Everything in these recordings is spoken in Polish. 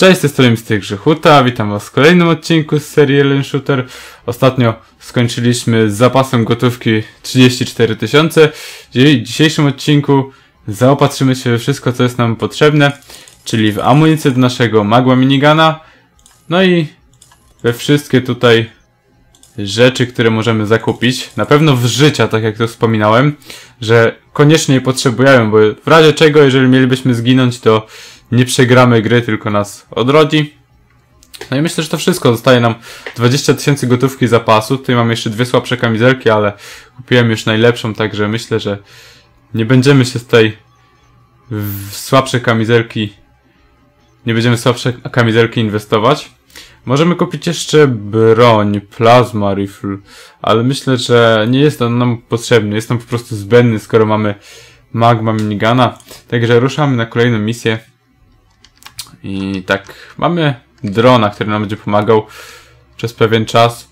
Cześć, z tej strony Mr. Grzechuta, witam was w kolejnym odcinku z serii Alien Shooter. Ostatnio skończyliśmy z zapasem gotówki 34 000. W dzisiejszym odcinku zaopatrzymy się we wszystko, co jest nam potrzebne, czyli w amunicję do naszego Magma Minigana, no i we wszystkie tutaj rzeczy, które możemy zakupić. Na pewno w życia, tak jak to wspominałem, że koniecznie je potrzebujemy, bo w razie czego, jeżeli mielibyśmy zginąć, to nie przegramy gry, tylko nas odrodzi. No i myślę, że to wszystko. Zostaje nam 20 000 gotówki zapasu. Tutaj mam jeszcze dwie słabsze kamizelki, ale kupiłem już najlepszą, także myślę, że nie będziemy się tutaj w słabsze kamizelki, nie będziemy w słabsze kamizelki inwestować. Możemy kupić jeszcze broń, plasma rifle, ale myślę, że nie jest on nam potrzebny. Jest on po prostu zbędny, skoro mamy Magma Minigana. Także ruszamy na kolejną misję. I tak, mamy drona, który nam będzie pomagał przez pewien czas.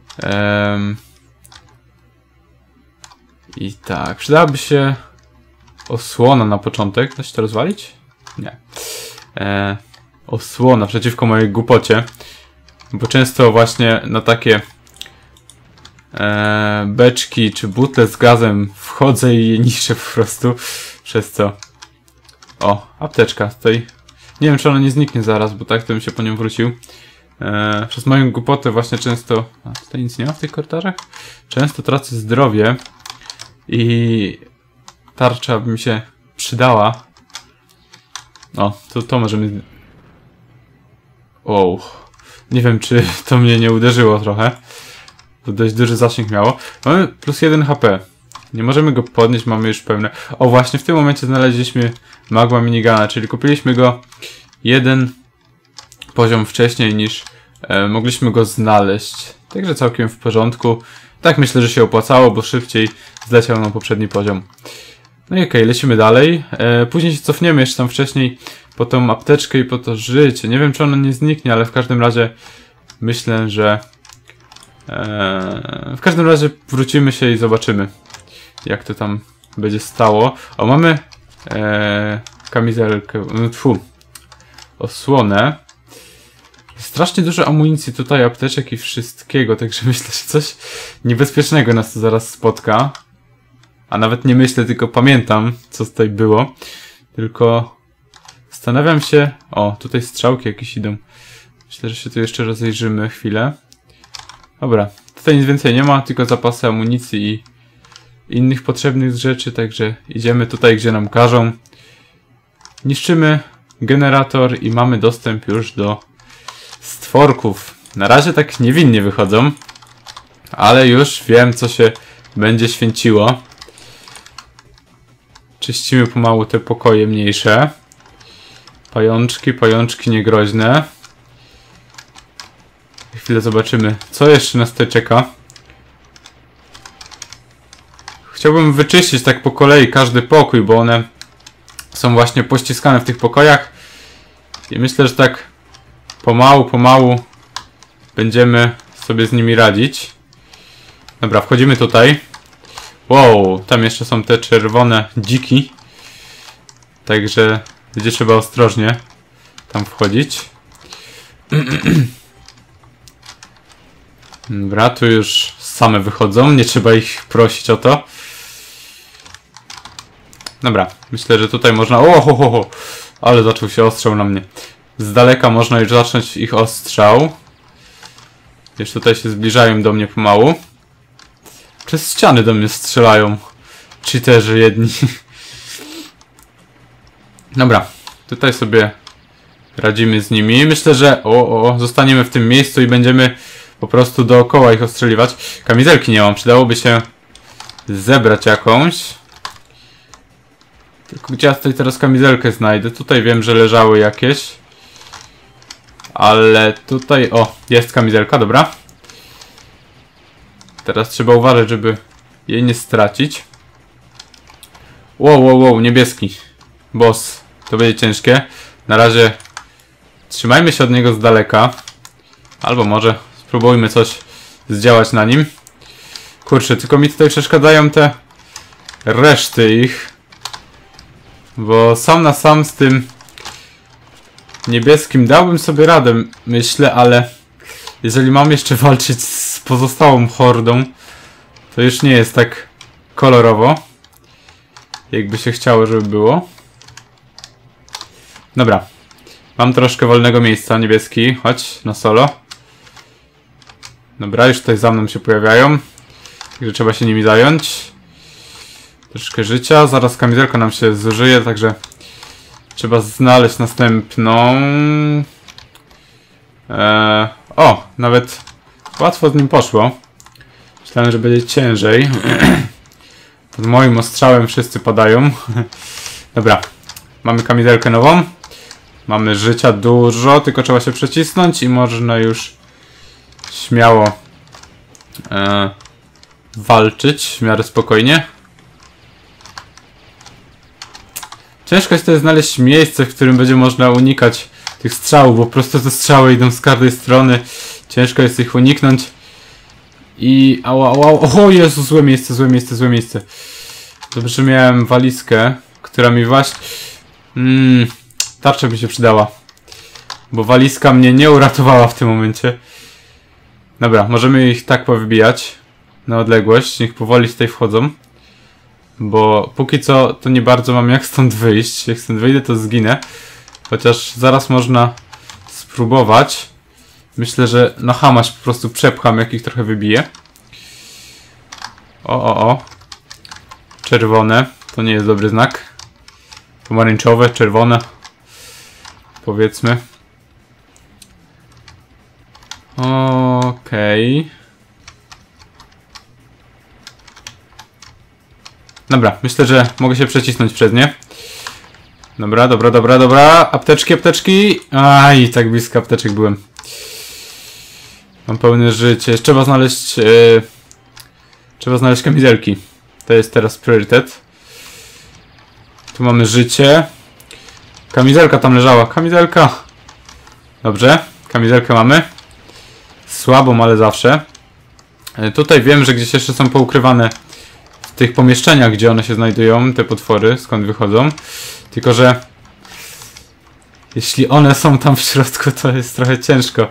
I tak, przydałaby się osłona na początek. Da się to rozwalić? Nie. Osłona przeciwko mojej głupocie. Bo często właśnie na takie beczki czy butle z gazem wchodzę i je niszczę po prostu. Przez co... O, apteczka tutaj. Nie wiem, czy ona nie zniknie zaraz, bo tak to bym się po nią wrócił. Przez moją głupotę właśnie często... A tutaj nic nie ma w tych korytarzach? Często tracę zdrowie. I tarcza by mi się przydała. O, to możemy... Wow. Nie wiem, czy to mnie nie uderzyło trochę. To dość duży zasięg miało. Mamy plus 1 HP. Nie możemy go podnieść, mamy już pełne... O, właśnie w tym momencie znaleźliśmy Magma Minigana, czyli kupiliśmy go jeden poziom wcześniej niż mogliśmy go znaleźć. Także całkiem w porządku. Tak myślę, że się opłacało, bo szybciej zleciał nam poprzedni poziom. No i okej, lecimy dalej. Później się cofniemy jeszcze tam wcześniej po tą apteczkę i po to życie. Nie wiem, czy ono nie zniknie, ale w każdym razie myślę, że w każdym razie wrócimy się i zobaczymy, jak to tam będzie stało. O, mamy kamizelkę, osłonę. Strasznie dużo amunicji tutaj, apteczek i wszystkiego, także myślę, że coś niebezpiecznego nas tu zaraz spotka. A nawet nie myślę, tylko pamiętam, co tutaj było. Tylko zastanawiam się... O, tutaj strzałki jakieś idą. Myślę, że się tu jeszcze rozejrzymy chwilę. Dobra, tutaj nic więcej nie ma, tylko zapasy amunicji i innych potrzebnych rzeczy, także idziemy tutaj, gdzie nam każą. Niszczymy generator i mamy dostęp już do stworków. Na razie tak niewinnie wychodzą, ale już wiem, co się będzie święciło. Czyścimy pomału te pokoje mniejsze. Pajączki niegroźne. Za chwilę zobaczymy, co jeszcze nas tutaj czeka. Chciałbym wyczyścić tak po kolei każdy pokój, bo one są właśnie pościskane w tych pokojach. I myślę, że tak pomału będziemy sobie z nimi radzić. Dobra, wchodzimy tutaj. Wow, tam jeszcze są te czerwone dziki. Także będzie trzeba ostrożnie tam wchodzić. Dobra, tu już same wychodzą, nie trzeba ich prosić o to. Dobra, myślę, że tutaj można... O, ale zaczął się ostrzał na mnie. Z daleka można już zacząć ich ostrzał. Już tutaj się zbliżają do mnie pomału. Przez ściany do mnie strzelają. Cheaterzy jedni. Dobra, tutaj sobie radzimy z nimi. Myślę, że zostaniemy w tym miejscu i będziemy po prostu dookoła ich ostrzeliwać. Kamizelki nie mam, przydałoby się zebrać jakąś. Tylko gdzie ja tutaj teraz kamizelkę znajdę? Tutaj wiem, że leżały jakieś. Ale tutaj... O, jest kamizelka, dobra. Teraz trzeba uważać, żeby jej nie stracić. Wow, niebieski boss. To będzie ciężkie. Na razie trzymajmy się od niego z daleka. Albo może spróbujmy coś zdziałać na nim. Kurczę, tylko mi tutaj przeszkadzają te reszty ich. Bo sam na sam z tym niebieskim dałbym sobie radę, myślę, ale jeżeli mam jeszcze walczyć z pozostałą hordą, to już nie jest tak kolorowo, jakby się chciało, żeby było. Dobra. Mam troszkę wolnego miejsca, niebieski. Chodź na solo. Dobra, już tutaj za mną się pojawiają. Także trzeba się nimi zająć. Troszkę życia. Zaraz kamizelka nam się zużyje, także trzeba znaleźć następną. O, nawet łatwo z nim poszło. Myślałem, że będzie ciężej. Pod moim ostrzałem wszyscy padają. Dobra, mamy kamizelkę nową. Mamy życia dużo, tylko trzeba się przecisnąć i można już śmiało walczyć w miarę spokojnie. Ciężko jest to znaleźć miejsce, w którym będzie można unikać tych strzałów, bo prosto te strzały idą z każdej strony. Ciężko jest ich uniknąć. I ała, o Jezu, złe miejsce, złe miejsce, złe miejsce. Dobrze, że miałem walizkę, która mi właśnie... tarcza by się przydała. Bo walizka mnie nie uratowała w tym momencie. Dobra, możemy ich tak powybijać na odległość. Niech powoli tutaj wchodzą. Bo póki co to nie bardzo mam jak stąd wyjść. Jak stąd wyjdę, to zginę. Chociaż zaraz można spróbować. Myślę, że na hamać po prostu przepcham, jak ich trochę wybiję. O. Czerwone. To nie jest dobry znak. Pomarańczowe, czerwone. Powiedzmy. Okej. Dobra, myślę, że mogę się przecisnąć przez nie. Dobra. Apteczki. Aj, tak blisko apteczek byłem. Mam pełne życie. Trzeba znaleźć kamizelki. To jest teraz priorytet. Tu mamy życie. Kamizelka tam leżała. Kamizelka. Dobrze. Kamizelkę mamy. Słabą, ale zawsze. Tutaj wiem, że gdzieś jeszcze są poukrywane w tych pomieszczeniach, gdzie one się znajdują, te potwory, skąd wychodzą. Tylko że jeśli one są tam w środku, to jest trochę ciężko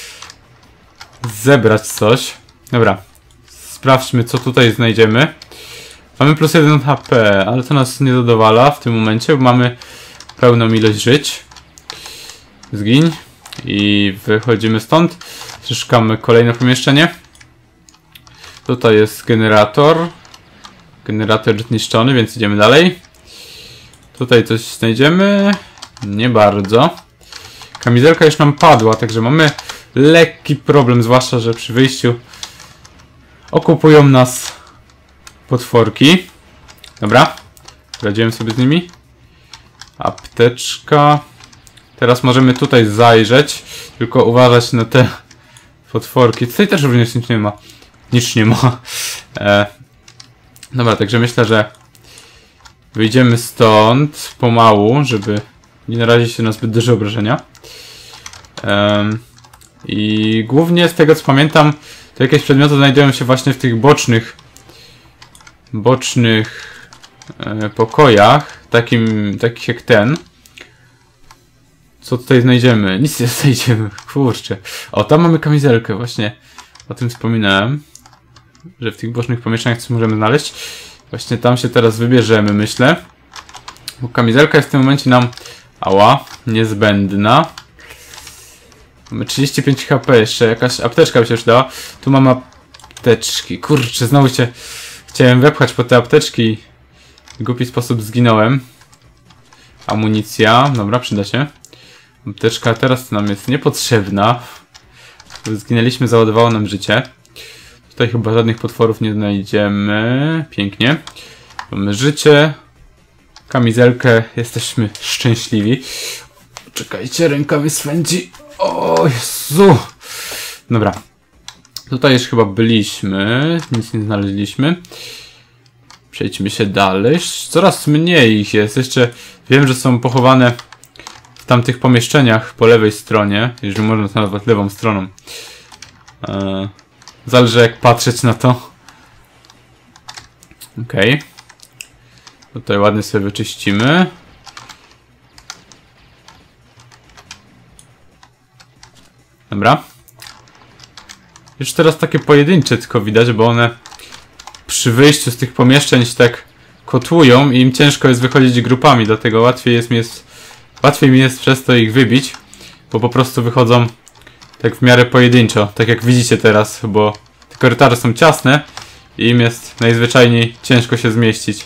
zebrać coś. Dobra. Sprawdźmy, co tutaj znajdziemy. Mamy plus 1 HP, ale to nas nie zadowala w tym momencie, bo mamy pełną ilość żyć. Zgiń. I wychodzimy stąd. Szukamy kolejne pomieszczenie. Tutaj jest generator. Generator zniszczony, więc idziemy dalej. Tutaj coś znajdziemy. Nie bardzo. Kamizelka już nam padła, także mamy lekki problem, zwłaszcza, że przy wyjściu okupują nas potworki. Dobra. Radziłem sobie z nimi. Apteczka. Teraz możemy tutaj zajrzeć. Tylko uważać na te potworki. Tutaj też również nic nie ma. Nic nie ma. Dobra, także myślę, że wyjdziemy stąd pomału, żeby nie narazić się na zbyt duże obrażenia. I głównie z tego, co pamiętam, to jakieś przedmioty znajdują się właśnie w tych bocznych pokojach, takich jak ten. Co tutaj znajdziemy? Nic nie znajdziemy, kurczę. O, tam mamy kamizelkę, właśnie o tym wspominałem, że w tych bocznych pomieszczeniach coś możemy znaleźć. Właśnie tam się teraz wybierzemy, myślę. Bo kamizelka jest w tym momencie nam, niezbędna. Mamy 35 HP, jeszcze jakaś apteczka by się przydała. Tu mamy apteczki. Kurczę, znowu się chciałem wepchać po te apteczki. W głupi sposób zginąłem. Amunicja, dobra, przyda się. Apteczka teraz nam jest niepotrzebna. Zginęliśmy, załadowało nam życie. Tutaj chyba żadnych potworów nie znajdziemy. Pięknie. Mamy życie. Kamizelkę. Jesteśmy szczęśliwi. Czekajcie, ręka mi swędzi. O Jezu. Dobra. Tutaj już chyba byliśmy. Nic nie znaleźliśmy. Przejdźmy się dalej. Coraz mniej ich jest. Jeszcze wiem, że są pochowane w tamtych pomieszczeniach po lewej stronie. Jeżeli można nazwać lewą stroną. Zależy jak patrzeć na to. Okej. Tutaj ładnie sobie wyczyścimy. Dobra. Już teraz takie pojedyncze tylko widać, bo one przy wyjściu z tych pomieszczeń się tak kotłują i im ciężko jest wychodzić grupami, dlatego łatwiej mi jest przez to ich wybić, bo po prostu wychodzą tak w miarę pojedynczo, tak jak widzicie teraz, bo te korytarze są ciasne i im jest najzwyczajniej ciężko się zmieścić.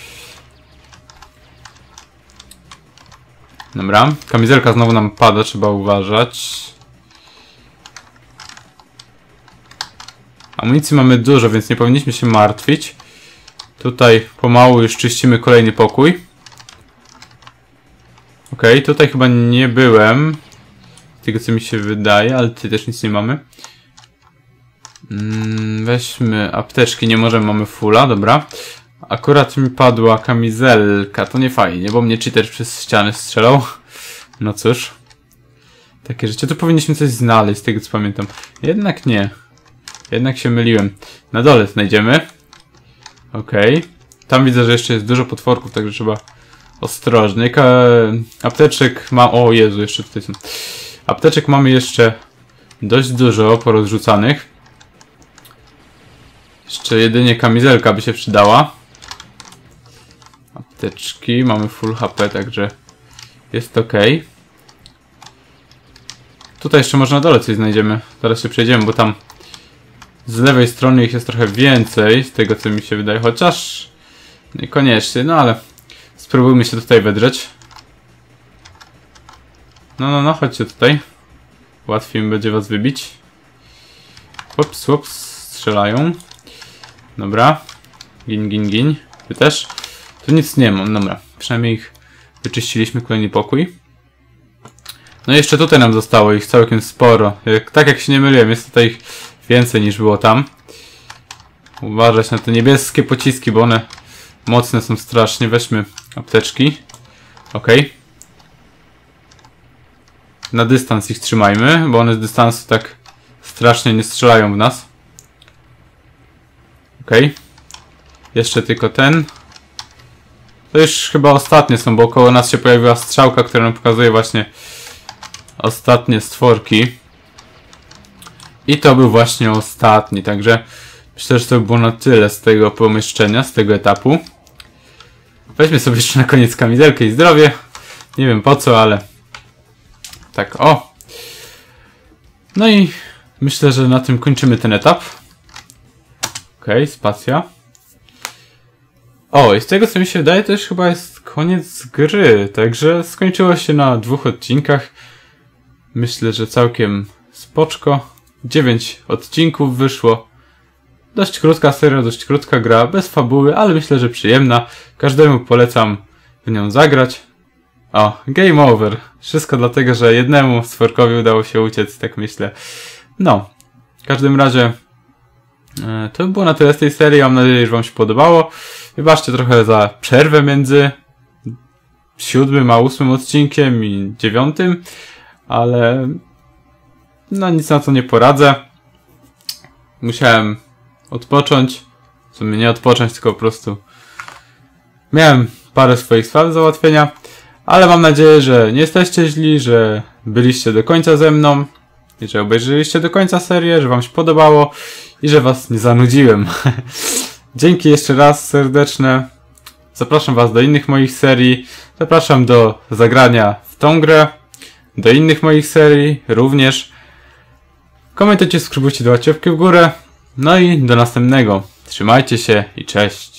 Dobra, kamizelka znowu nam pada, trzeba uważać. Amunicji mamy dużo, więc nie powinniśmy się martwić. Tutaj pomału już czyścimy kolejny pokój. Okej, tutaj chyba nie byłem. Z tego co mi się wydaje, ale tutaj też nic nie mamy. Weźmy apteczki, nie możemy, mamy fulla, dobra. Akurat mi padła kamizelka, to nie fajnie, bo mnie cheater przez ściany strzelał. No cóż. Takie rzeczy, tu powinniśmy coś znaleźć, z tego co pamiętam. Jednak nie. Jednak się myliłem. Na dole znajdziemy. Okej. Tam widzę, że jeszcze jest dużo potworków, także trzeba ostrożnie. Apteczek ma... O Jezu, jeszcze tutaj są. Apteczek mamy jeszcze dość dużo porozrzucanych. Jeszcze jedynie kamizelka by się przydała. Apteczki. Mamy full HP, także jest ok. Tutaj jeszcze może na dole coś znajdziemy. Zaraz się przejdziemy, bo tam z lewej strony ich jest trochę więcej, z tego co mi się wydaje, chociaż niekoniecznie, no ale spróbujmy się tutaj wedrzeć. No, chodźcie tutaj. Łatwiej mi będzie was wybić. Ups, strzelają. Dobra. Gin. Wy też? Tu nic nie mam, dobra. Przynajmniej ich wyczyściliśmy, kolejny pokój. No i jeszcze tutaj nam zostało ich całkiem sporo. Tak jak się nie myliłem, jest tutaj ich więcej niż było tam. Uważać na te niebieskie pociski, bo one mocne są strasznie. Weźmy apteczki. Okej. Na dystans ich trzymajmy, bo one z dystansu tak strasznie nie strzelają w nas. Okej. Jeszcze tylko ten. To już chyba ostatnie są, bo koło nas się pojawiła strzałka, która nam pokazuje właśnie ostatnie stworki. I to był właśnie ostatni, także myślę, że to by było na tyle z tego pomieszczenia, z tego etapu. Weźmy sobie jeszcze na koniec kamizelkę i zdrowie. Nie wiem po co, ale tak, o. No i myślę, że na tym kończymy ten etap. Okej, spacja. O, i z tego co mi się wydaje, to już chyba jest koniec gry. Także skończyło się na 2 odcinkach. Myślę, że całkiem spoczko. 9 odcinków wyszło. Dość krótka seria, dość krótka gra, bez fabuły, ale myślę, że przyjemna. Każdemu polecam w nią zagrać. O, game over. Wszystko dlatego, że jednemu stworkowi udało się uciec, tak myślę. No, w każdym razie to by było na tyle z tej serii. Mam nadzieję, że wam się podobało. Wybaczcie trochę za przerwę między 7. a 8. odcinkiem i 9. Ale no nic na to nie poradzę. Musiałem odpocząć. W sumie nie odpocząć, tylko po prostu miałem parę swoich spraw do załatwienia. Ale mam nadzieję, że nie jesteście źli, że byliście do końca ze mną i że obejrzeliście do końca serię, że wam się podobało i że was nie zanudziłem. Dzięki jeszcze raz serdeczne. Zapraszam was do innych moich serii. Zapraszam do zagrania w tą grę. Do innych moich serii również. Komentujcie, subskrybujcie, dawajcie łapki w górę. No i do następnego. Trzymajcie się i cześć.